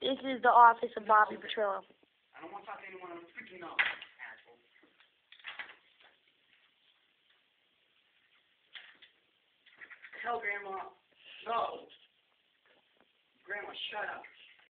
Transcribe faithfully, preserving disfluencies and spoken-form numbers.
This is the office of Bobby Petrillo. I don't want to talk to anyone. I'm freaking out, asshole. Tell Grandma. No. Grandma, shut up.